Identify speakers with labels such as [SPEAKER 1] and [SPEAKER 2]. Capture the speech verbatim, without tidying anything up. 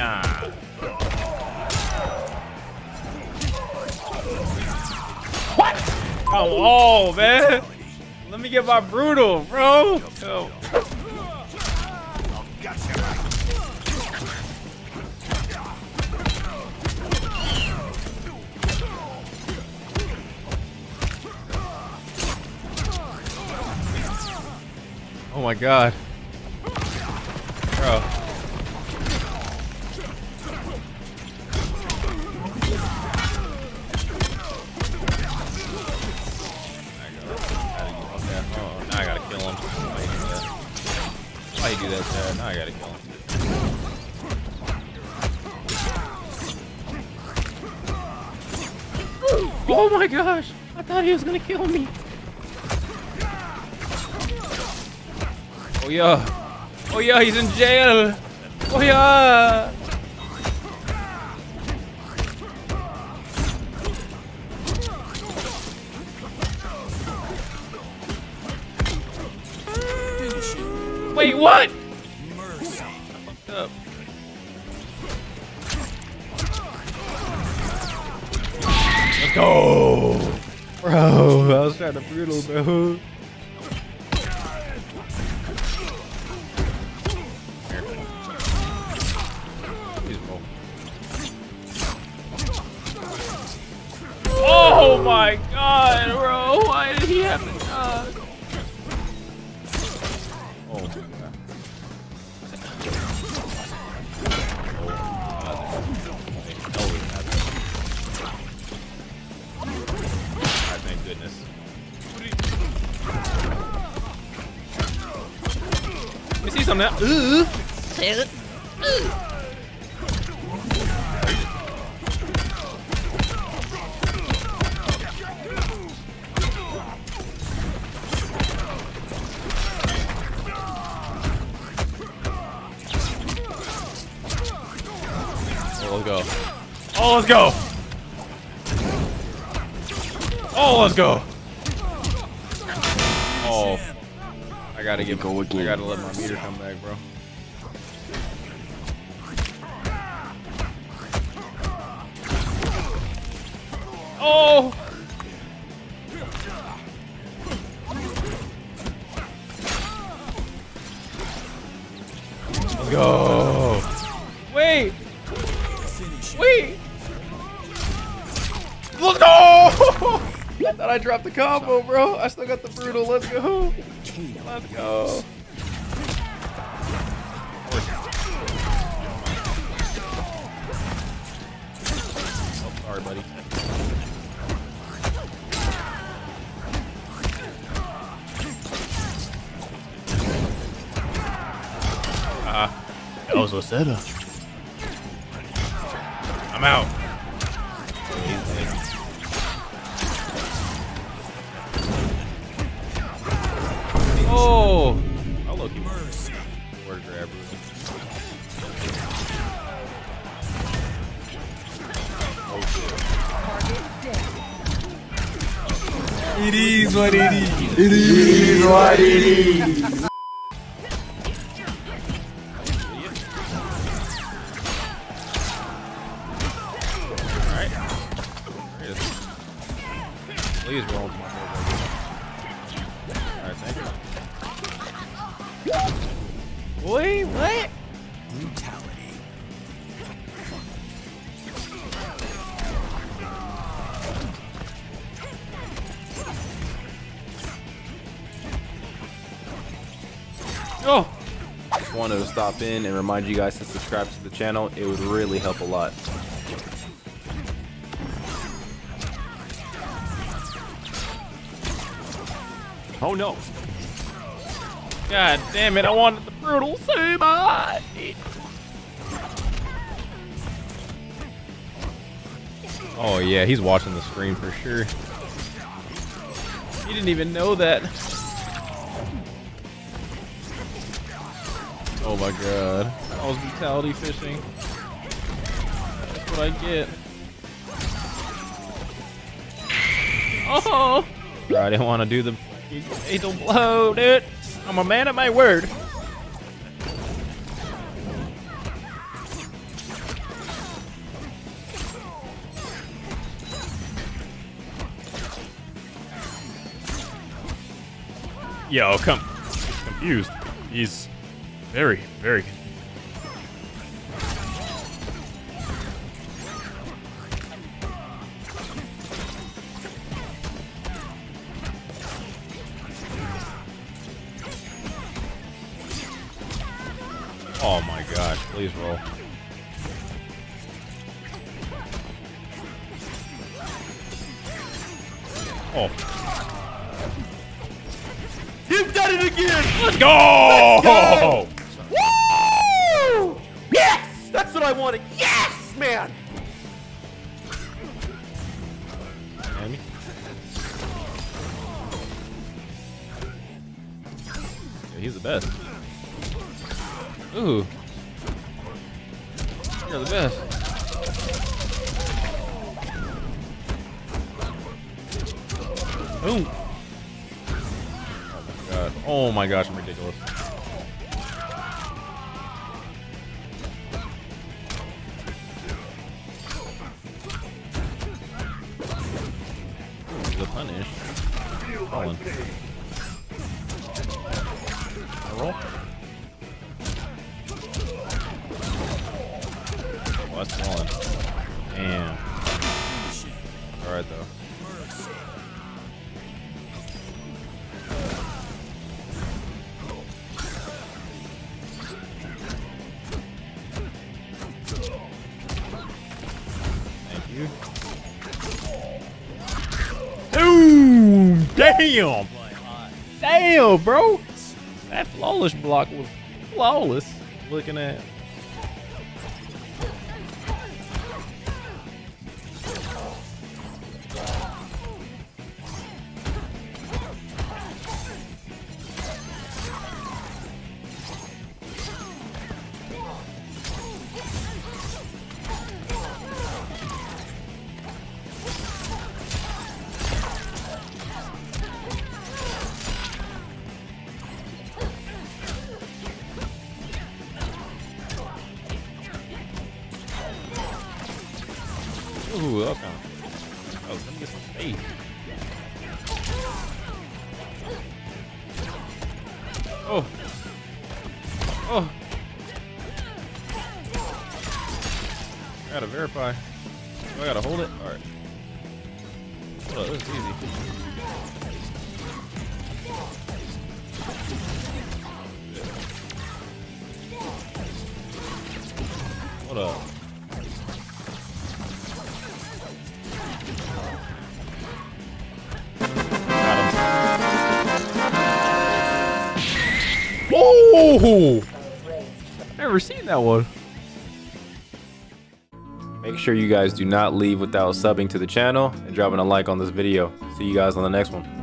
[SPEAKER 1] Yeah. What? Come on, man. Let me get my brutal, bro. Yo. Oh my god. Bro. I gotta kill him. Why you do that, Chad? Now I gotta kill him. Oh my gosh! I thought he was gonna kill me. Oh yeah! Oh yeah! He's in jail! Oh yeah! Wait, what? Mercy. Up. Let's go, bro. I was trying to brutal, bro. Oh my god, bro! Why did he have to dodge? Oh my god. Alright, thank goodness. Let me see something now. Ooh. Ooh. Let's go. Oh, let's go. Oh, let's go. Oh, I gotta get. Go again. I gotta let my meter come back, bro. Oh. Let's go. Wait. Wait! Let's go! I thought I dropped the combo, bro. I still got the brutal. Let's go. Let's go. Oh, sorry, buddy. Ah, that was a setup. I'm out. Oh, I'll look mercy. Word grabber. Oh shit. It is what it is. It is what it is. Please roll my board. Alright, thank you. Wait, what? Brutality. Oh! Just wanted to stop in and remind you guys to subscribe to the channel. It would really help a lot. Oh no. God damn it, I wanted the brutal so much. Oh yeah, he's watching the screen for sure. He didn't even know that. Oh my god. I was brutality fishing. That's what I get. Oh! I didn't want to do the fatal blow, dude. I'm a man of my word.
[SPEAKER 2] Yo, come. He's confused. He's very, very confused. Oh my gosh, please roll. Oh.
[SPEAKER 1] You've done it again!
[SPEAKER 2] Let's go!
[SPEAKER 1] Let's go! Woo! Yes! That's what I wanted. Yes, man!
[SPEAKER 2] Amy? Yeah, he's the best. Ooh. You're the best. Ooh. Oh my god. Oh my gosh, I'm ridiculous. Ooh, the punish. Colin. Roll. Oh, that's Colin. Damn. Alright though. You. Ooh, damn. Damn, bro. That flawless block was flawless. Looking at. Ooh, okay. Oh, let me get some space. Oh. Oh. I gotta verify. Oh, I gotta hold it? Alright. Hold up, this is easy. Hold up. Oh! Never seen that one.
[SPEAKER 1] Make sure you guys do not leave without subbing to the channel and dropping a like on this video. See you guys on the next one.